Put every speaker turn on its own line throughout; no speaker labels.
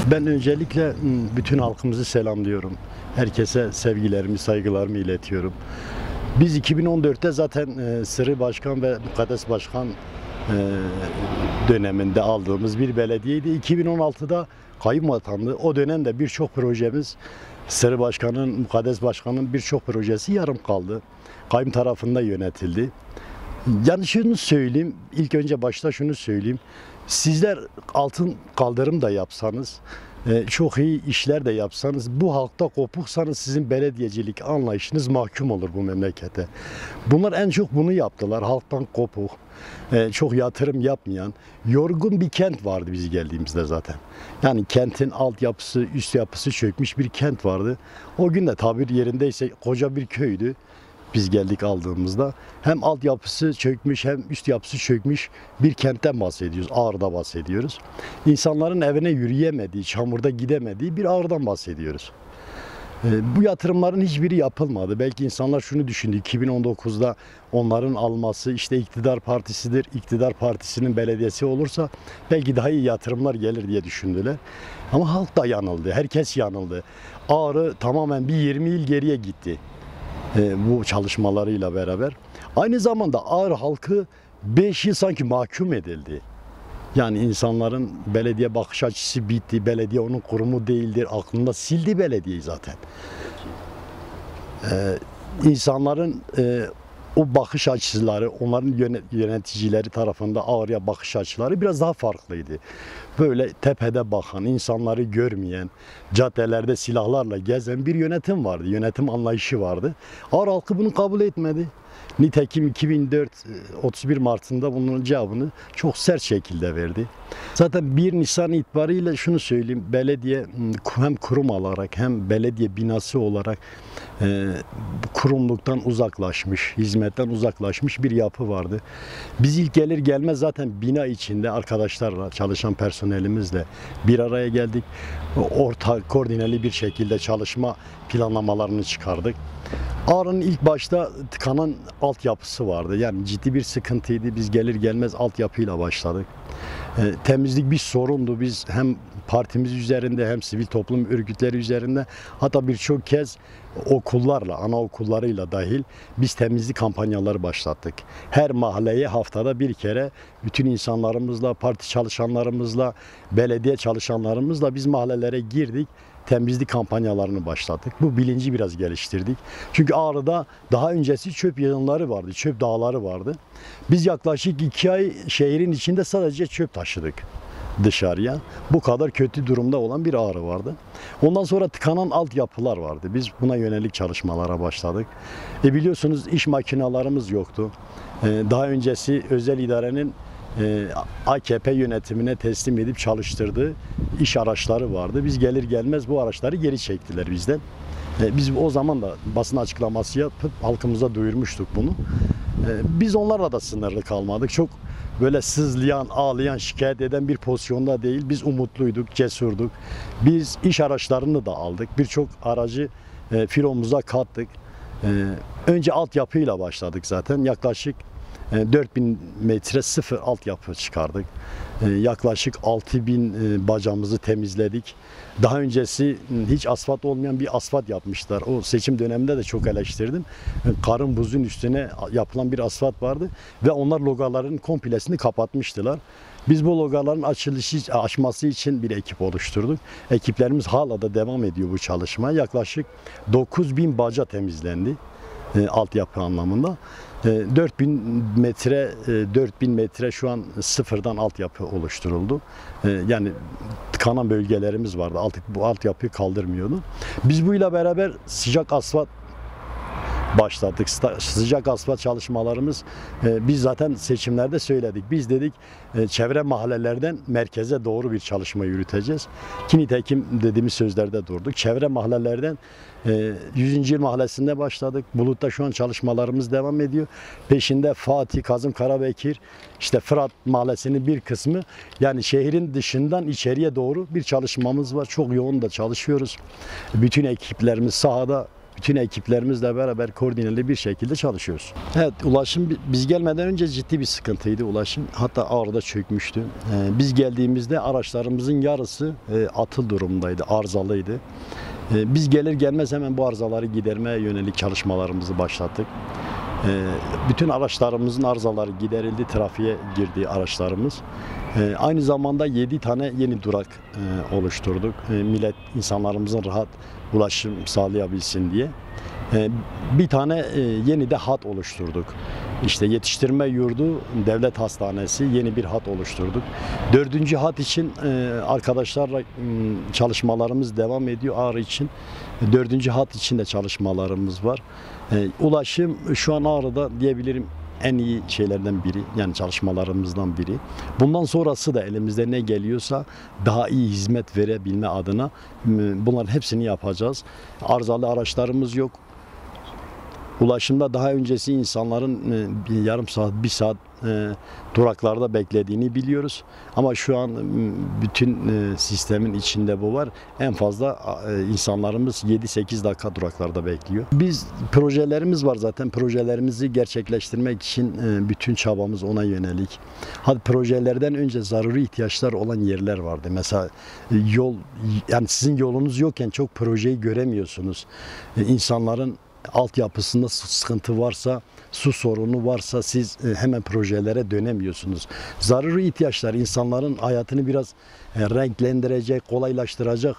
Ben öncelikle bütün halkımızı selamlıyorum. Herkese sevgilerimi, saygılarımı iletiyorum. Biz 2014'te zaten Sırrı Başkan ve Mukaddes Başkan döneminde aldığımız bir belediyeydi. 2016'da kayyum atandı. O dönemde birçok projemiz, Sırrı Başkan'ın, Mukaddes Başkan'ın birçok projesi yarım kaldı. Kayyum tarafında yönetildi. Yani şunu söyleyeyim, ilk önce başta şunu söyleyeyim. Sizler altın kaldırım da yapsanız, çok iyi işler de yapsanız, bu halkta kopuksanız sizin belediyecilik anlayışınız mahkum olur bu memlekete. Bunlar en çok bunu yaptılar, halktan kopuk, çok yatırım yapmayan, yorgun bir kent vardı biz geldiğimizde zaten. Yani kentin altyapısı, üst yapısı çökmüş bir kent vardı. O gün de tabir yerindeyse koca bir köydü. Biz geldik aldığımızda hem altyapısı çökmüş hem üst yapısı çökmüş bir kentten bahsediyoruz. Ağrı'da bahsediyoruz. İnsanların evine yürüyemediği, çamurda gidemediği bir Ağrı'dan bahsediyoruz. Bu yatırımların hiçbiri yapılmadı. Belki insanlar şunu düşündü. 2019'da onların alması işte iktidar partisidir. İktidar partisinin belediyesi olursa belki daha iyi yatırımlar gelir diye düşündüler. Ama halk da yanıldı. Herkes yanıldı. Ağrı tamamen bir 20 yıl geriye gitti. Bu çalışmalarıyla beraber. Aynı zamanda Ağrı halkı 5 yıl sanki mahkum edildi. Yani insanların belediye bakış açısı bitti. Belediye onun kurumu değildir. Aklında sildi belediyeyi zaten. İnsanların o bakış açıları, onların yöneticileri tarafında Ağrı'ya bakış açıları biraz daha farklıydı. Böyle tepede bakan, insanları görmeyen, caddelerde silahlarla gezen bir yönetim vardı. Yönetim anlayışı vardı. Ağrı halkı bunu kabul etmedi. Nitekim 2004 31 Mart'ında bunun cevabını çok sert şekilde verdi. Zaten 1 Nisan itibariyle şunu söyleyeyim, belediye hem kurum olarak hem belediye binası olarak kurumluktan uzaklaşmış, hizmetten uzaklaşmış bir yapı vardı. Biz ilk gelir gelmez zaten bina içinde arkadaşlarla, çalışan personelimizle bir araya geldik. Ortak, koordineli bir şekilde çalışma planlamalarını çıkardık. Ağrı'nın ilk başta tıkanan altyapısı vardı. Yani ciddi bir sıkıntıydı. Biz gelir gelmez altyapıyla başladık. Temizlik bir sorundu. Biz hem partimiz üzerinde hem sivil toplum örgütleri üzerinde hatta birçok kez okullarla, anaokullarıyla dahil biz temizlik kampanyaları başlattık. Her mahalleye haftada bir kere bütün insanlarımızla, parti çalışanlarımızla, belediye çalışanlarımızla biz mahallelere girdik. Temizlik kampanyalarını başlattık. Bu bilinci biraz geliştirdik. Çünkü Ağrı'da daha öncesi çöp yığınları vardı, çöp dağları vardı. Biz yaklaşık 2 ay şehrin içinde sadece çöp taşıdık dışarıya. Bu kadar kötü durumda olan bir Ağrı vardı. Ondan sonra tıkanan altyapılar vardı. Biz buna yönelik çalışmalara başladık. Biliyorsunuz iş makinelerimiz yoktu. Daha öncesi özel idarenin AKP yönetimine teslim edip çalıştırdığı iş araçları vardı. Biz gelir gelmez bu araçları geri çektiler bizden. Biz o zaman da basın açıklaması yapıp halkımıza duyurmuştuk bunu. Biz onlarla da sınırlı kalmadık. Çok böyle sızlayan, ağlayan, şikayet eden bir pozisyonda değil. Biz umutluyduk, cesurduk. Biz iş araçlarını da aldık. Birçok aracı filomuza kattık. Önce altyapıyla başladık zaten. Yaklaşık 4000 metre sıfır altyapı çıkardık. Yaklaşık 6000 bacamızı temizledik. Daha öncesi hiç asfalt olmayan bir asfalt yapmışlar. O seçim döneminde de çok eleştirdim. Karın buzun üstüne yapılan bir asfalt vardı ve onlar logaların komplesini kapatmıştılar. Biz bu logaların açması için bir ekip oluşturduk. Ekiplerimiz hala da devam ediyor bu çalışma. Yaklaşık 9000 baca temizlendi altyapı anlamında. 4000 metre şu an sıfırdan altyapı oluşturuldu. Yani tıkanan bölgelerimiz vardı. Bu altyapıyı kaldırmıyordu. Biz bu ile beraber sıcak asfalt başladık. Sıcak asfalt çalışmalarımız biz zaten seçimlerde söyledik. Biz dedik çevre mahallelerden merkeze doğru bir çalışma yürüteceğiz. Ki nitekim dediğimiz sözlerde durduk. Çevre mahallelerden 100. Yıl Mahallesi'nde başladık. Bulut'ta şu an çalışmalarımız devam ediyor. Peşinde Fatih, Kazım Karabekir, işte Fırat Mahallesi'nin bir kısmı, yani şehrin dışından içeriye doğru bir çalışmamız var. Çok yoğun da çalışıyoruz. Bütün ekiplerimiz sahada bütün ekiplerimizle beraber koordineli bir şekilde çalışıyoruz. Evet, ulaşım biz gelmeden önce ciddi bir sıkıntıydı ulaşım. Hatta Ağrı'da çökmüştü. Biz geldiğimizde araçlarımızın yarısı atıl durumdaydı, arızalıydı. Biz gelir gelmez hemen bu arızaları gidermeye yönelik çalışmalarımızı başlattık. Bütün araçlarımızın arızaları giderildi, trafiğe girdi araçlarımız. Aynı zamanda 7 tane yeni durak oluşturduk. İnsanlarımızın rahat ulaşım sağlayabilsin diye. Bir tane yeni de hat oluşturduk. İşte yetiştirme yurdu, devlet hastanesi yeni bir hat oluşturduk. 4. hat için arkadaşlarla çalışmalarımız devam ediyor. Ağrı için 4. hat için de çalışmalarımız var. Ulaşım şu an Ağrı'da diyebilirim en iyi şeylerden biri, yani çalışmalarımızdan biri. Bundan sonrası da elimizde ne geliyorsa daha iyi hizmet verebilme adına bunların hepsini yapacağız. Arızalı araçlarımız yok. Ulaşımda daha öncesi insanların yarım saat, bir saat duraklarda beklediğini biliyoruz. Ama şu an bütün sistemin içinde bu var. En fazla insanlarımız 7-8 dakika duraklarda bekliyor. Biz projelerimiz var zaten. Projelerimizi gerçekleştirmek için bütün çabamız ona yönelik. Hadi projelerden önce zaruri ihtiyaçlar olan yerler vardı. Mesela yol, yani sizin yolunuz yokken çok projeyi göremiyorsunuz. İnsanların altyapısında sıkıntı varsa, su sorunu varsa siz hemen projelere dönemiyorsunuz. Zaruri ihtiyaçlar insanların hayatını biraz renklendirecek, kolaylaştıracak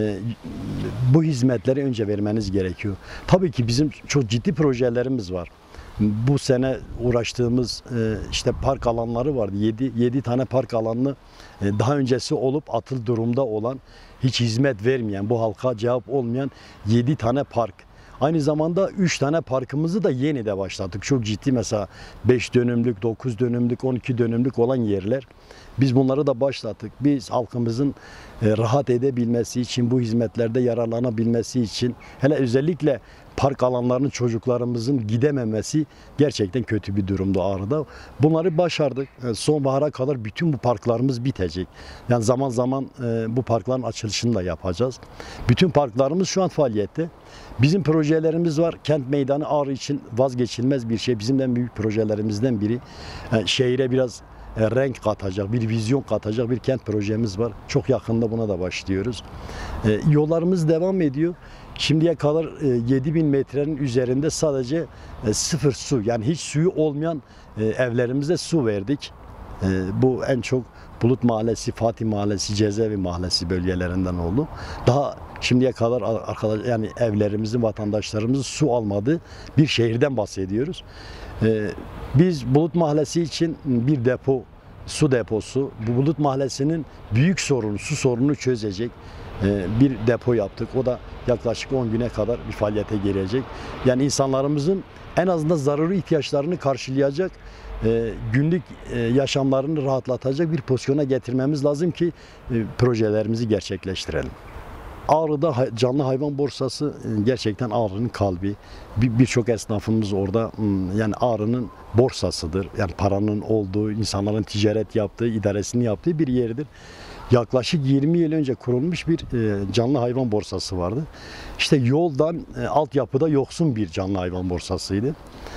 bu hizmetleri önce vermeniz gerekiyor. Tabii ki bizim çok ciddi projelerimiz var. Bu sene uğraştığımız işte park alanları vardı. 7 tane park alanını daha öncesi olup atıl durumda olan, hiç hizmet vermeyen, bu halka cevap olmayan 7 tane park. Aynı zamanda 3 tane parkımızı da yeni de başlattık. Çok ciddi, mesela 5 dönümlük, 9 dönümlük, 12 dönümlük olan yerler. Biz bunları da başlattık. Biz halkımızın rahat edebilmesi için, bu hizmetlerde yararlanabilmesi için, hele özellikle park alanlarının çocuklarımızın gidememesi gerçekten kötü bir durumdu Ağrı'da. Bunları başardık. Sonbahara kadar bütün bu parklarımız bitecek. Yani zaman zaman bu parkların açılışını da yapacağız. Bütün parklarımız şu an faaliyette. Bizim projelerimiz var. Kent Meydanı Ağrı için vazgeçilmez bir şey. Bizim en büyük projelerimizden biri. Şehire biraz renk katacak, bir vizyon katacak bir kent projemiz var. Çok yakında buna da başlıyoruz. Yollarımız devam ediyor. Şimdiye kadar 7000 metrenin üzerinde sadece sıfır su, yani hiç suyu olmayan evlerimize su verdik. Bu en çok Bulut Mahallesi, Fatih Mahallesi, Cezaevi Mahallesi bölgelerinden oldu. Daha şimdiye kadar yani evlerimizin, vatandaşlarımızın su almadığı bir şehirden bahsediyoruz. Biz Bulut Mahallesi için bir depo, su deposu, bu Bulut Mahallesi'nin büyük sorunu, su sorununu çözecek bir depo yaptık. O da yaklaşık 10 güne kadar bir faaliyete girecek. Yani insanlarımızın en azından zaruri ihtiyaçlarını karşılayacak, günlük yaşamlarını rahatlatacak bir pozisyona getirmemiz lazım ki projelerimizi gerçekleştirelim. Ağrı'da canlı hayvan borsası gerçekten Ağrı'nın kalbi. Birçok esnafımız orada, yani Ağrı'nın borsasıdır. Yani paranın olduğu, insanların ticaret yaptığı, idaresini yaptığı bir yerdir. Yaklaşık 20 yıl önce kurulmuş bir canlı hayvan borsası vardı. İşte yoldan, altyapıda yoksun bir canlı hayvan borsasıydı.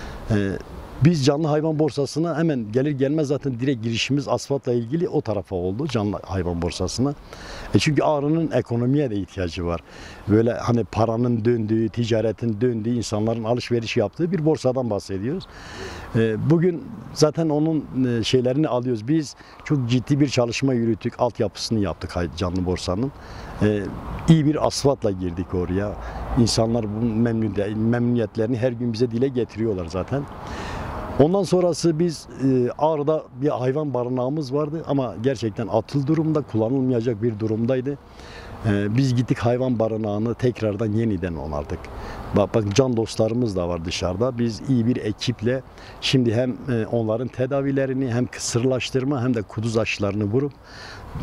Biz canlı hayvan borsasına hemen gelir gelmez zaten direkt girişimiz asfaltla ilgili o tarafa oldu, canlı hayvan borsasına. Çünkü Ağrı'nın ekonomiye de ihtiyacı var. Böyle hani paranın döndüğü, ticaretin döndüğü, insanların alışveriş yaptığı bir borsadan bahsediyoruz. Bugün zaten onun şeylerini alıyoruz. Biz çok ciddi bir çalışma yürüttük, altyapısını yaptık canlı borsanın. İyi bir asfaltla girdik oraya. İnsanlar bu memnuniyetlerini her gün bize dile getiriyorlar zaten. Ondan sonrası biz Ağrı'da bir hayvan barınağımız vardı ama gerçekten atıl durumda, kullanılmayacak bir durumdaydı. Biz gittik hayvan barınağını tekrardan yeniden onardık. Bak can dostlarımız da var dışarıda. Biz iyi bir ekiple şimdi hem onların tedavilerini, hem kısırlaştırma hem de kuduz aşılarını vurup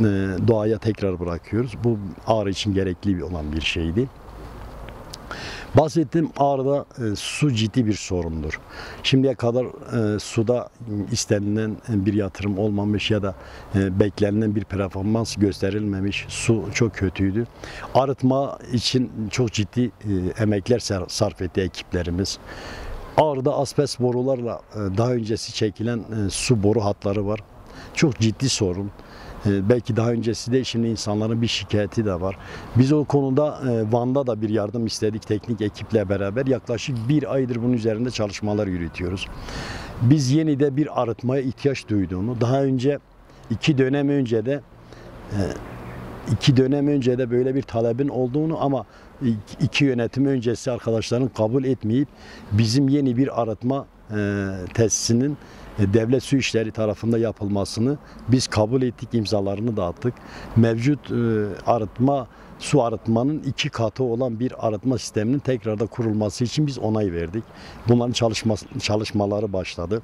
doğaya tekrar bırakıyoruz. Bu Ağrı için gerekli olan bir şeydi. Bahsettiğim Ağrı'da su ciddi bir sorundur. Şimdiye kadar suda istenilen bir yatırım olmamış ya da beklenilen bir performans gösterilmemiş. Su çok kötüydü. Arıtma için çok ciddi emekler sarf etti ekiplerimiz. Ağrı'da asbest borularla daha öncesi çekilen su boru hatları var. Çok ciddi sorun. Belki daha öncesi de şimdi insanların bir şikayeti de var. Biz o konuda Van'da da bir yardım istedik teknik ekiple beraber. Yaklaşık bir aydır bunun üzerinde çalışmalar yürütüyoruz. Biz yeni de bir arıtmaya ihtiyaç duyduğunu, daha önce iki dönem önce de böyle bir talebin olduğunu ama iki yönetim öncesi arkadaşların kabul etmeyip bizim yeni bir arıtma tesisinin devlet su işleri tarafında yapılmasını biz kabul ettik, imzalarını dağıttık. Mevcut su arıtmanın 2 katı olan bir arıtma sisteminin tekrarda kurulması için biz onay verdik. Bunların çalışmaları başladı.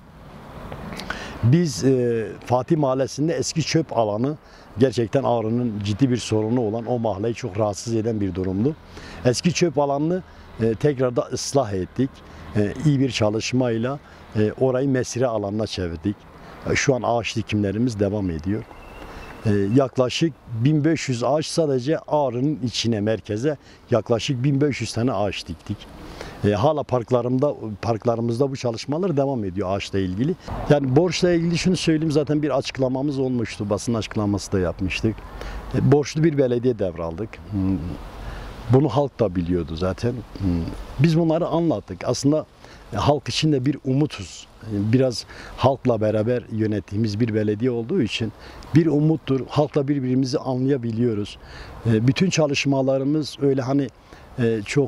Biz Fatih Mahallesi'nde eski çöp alanı gerçekten Ağrı'nın ciddi bir sorunu olan o mahalleyi çok rahatsız eden bir durumdu. Eski çöp alanını tekrarda ıslah ettik. İyi bir çalışmayla orayı mesire alanına çevirdik. Şu an ağaç dikimlerimiz devam ediyor. Yaklaşık 1500 ağaç sadece Ağrı'nın içine, merkeze yaklaşık 1500 tane ağaç diktik. Hala parklarımızda bu çalışmalar devam ediyor ağaçla ilgili. Yani borçla ilgili şunu söyleyeyim, zaten bir açıklamamız olmuştu. Basın açıklaması da yapmıştık. Borçlu bir belediye devraldık. Bunu halk da biliyordu zaten. Biz bunları anlattık. Aslında halk için de bir umutuz. Biraz halkla beraber yönettiğimiz bir belediye olduğu için bir umuttur. Halkla birbirimizi anlayabiliyoruz. Bütün çalışmalarımız öyle hani çok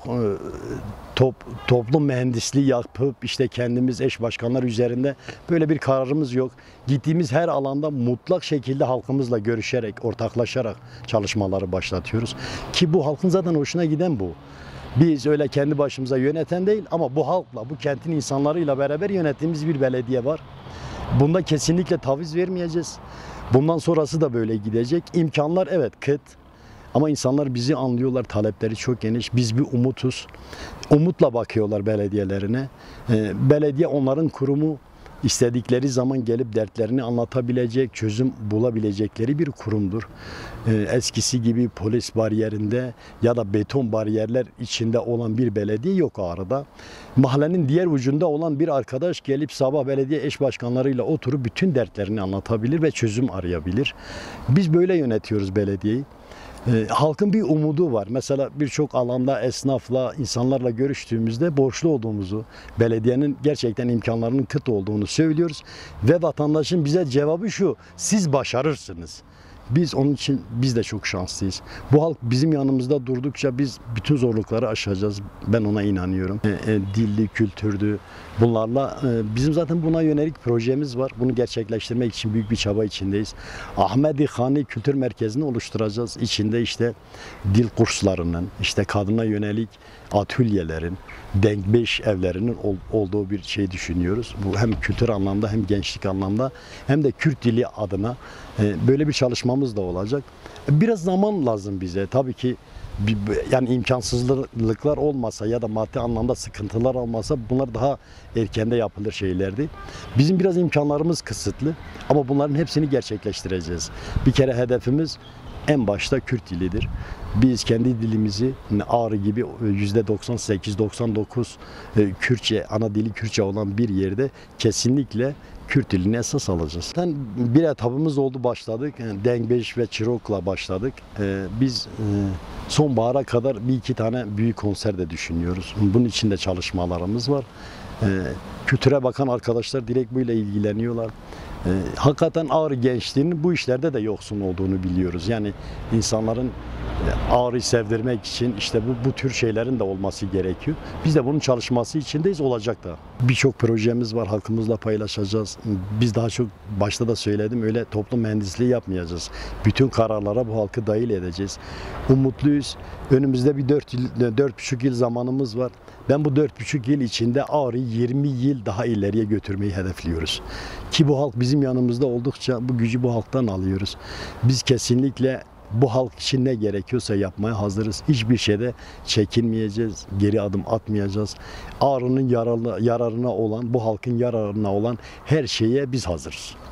toplum mühendisliği yapıp işte kendimiz eş başkanlar üzerinde böyle bir kararımız yok. Gittiğimiz her alanda mutlak şekilde halkımızla görüşerek, ortaklaşarak çalışmaları başlatıyoruz. Ki bu halkın zaten hoşuna giden bu. Biz öyle kendi başımıza yöneten değil ama bu halkla, bu kentin insanlarıyla beraber yönettiğimiz bir belediye var. Bunda kesinlikle taviz vermeyeceğiz. Bundan sonrası da böyle gidecek. İmkanlar evet kıt. Ama insanlar bizi anlıyorlar, talepleri çok geniş. Biz bir umutuz. Umutla bakıyorlar belediyelerine. Belediye onların kurumu, istedikleri zaman gelip dertlerini anlatabilecek, çözüm bulabilecekleri bir kurumdur. Eskisi gibi polis bariyerinde ya da beton bariyerler içinde olan bir belediye yok Ağrı'da. Mahallenin diğer ucunda olan bir arkadaş gelip sabah belediye eş başkanlarıyla oturup bütün dertlerini anlatabilir ve çözüm arayabilir. Biz böyle yönetiyoruz belediyeyi. Halkın bir umudu var. Mesela birçok alanda esnafla, insanlarla görüştüğümüzde borçlu olduğumuzu, belediyenin gerçekten imkanlarının kıt olduğunu söylüyoruz. Ve vatandaşın bize cevabı şu: siz başarırsınız. Biz onun için biz de çok şanslıyız. Bu halk bizim yanımızda durdukça biz bütün zorlukları aşacağız. Ben ona inanıyorum. Dilli, kültürdü. Bunlarla bizim zaten buna yönelik projemiz var. Bunu gerçekleştirmek için büyük bir çaba içindeyiz. Ahmedi Hani Kültür Merkezi'ni oluşturacağız. İçinde işte dil kurslarının, işte kadına yönelik atölyelerin, denk beş evlerinin olduğu bir şey düşünüyoruz. Bu hem kültür anlamda hem gençlik anlamda hem de Kürt dili adına böyle bir çalışmamız da olacak. Biraz zaman lazım bize. Tabii ki yani imkansızlıklar olmasa ya da maddi anlamda sıkıntılar olmasa bunlar daha erkende yapılır şeylerdi. Bizim biraz imkanlarımız kısıtlı ama bunların hepsini gerçekleştireceğiz. Bir kere hedefimiz en başta Kürt dilidir. Biz kendi dilimizi Ağrı gibi %98-99 Kürtçe, ana dili Kürtçe olan bir yerde kesinlikle Kürt dilini esas alacağız. Bir etapımız oldu, başladık. Dengbeş ve Çirok'la başladık. Biz sonbahara kadar bir iki tane büyük konser de düşünüyoruz. Bunun için de çalışmalarımız var. Kültüre bakan arkadaşlar direkt böyle ilgileniyorlar. Hakikaten Ağrı gençliğinin bu işlerde de yoksun olduğunu biliyoruz. Yani insanların Ağrı'yı sevdirmek için işte bu tür şeylerin de olması gerekiyor. Biz de bunun çalışması içindeyiz, olacak da. Birçok projemiz var, halkımızla paylaşacağız. Biz daha çok başta da söyledim, öyle toplum mühendisliği yapmayacağız. Bütün kararlara bu halkı dahil edeceğiz. Umutluyuz. Önümüzde bir 4,5 yıl zamanımız var. Ben bu 4,5 yıl içinde Ağrı'yı 20 yıl daha ileriye götürmeyi hedefliyoruz. Ki bu halk bizim yanımızda oldukça bu gücü bu halktan alıyoruz. Biz kesinlikle Bu halk için ne gerekiyorsa yapmaya hazırız. Hiçbir şeyde çekinmeyeceğiz, geri adım atmayacağız. Ağrı'nın yararına olan, bu halkın yararına olan her şeye biz hazırız.